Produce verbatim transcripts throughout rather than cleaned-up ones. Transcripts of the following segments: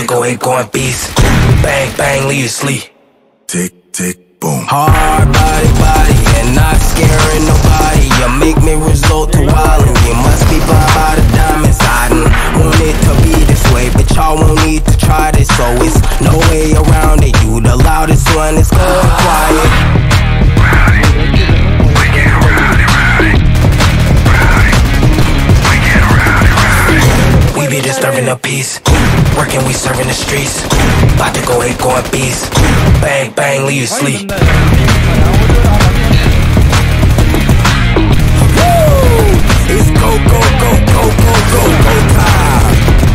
to go eight going beast. Bang, bang, leave you sleep. Tick, tick, boom. Hard body, body, and not scaring nobody. You make me resort to wildin'. You must be blind by the diamonds. I done want it to be this way, but y'all won't need to try this, so it's no way around it. You the loudest one, it's going quiet. We get rowdy, rowdy. Rowdy. We get rowdy, rowdy. We be disturbing the peace. Working, we serving the streets. About to go eight going beast. Bang, bang, leave you sleep. It's go, go, go, go, go, go, go time.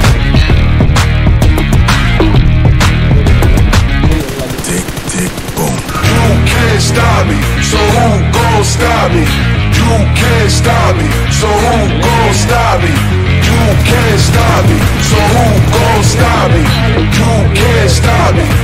Tick, tick, boom. You can't stop me, so who gon' stop me? You can't stop me, so who gon' stop me? You can't stop me, so who gon' stop me? You can't stop me,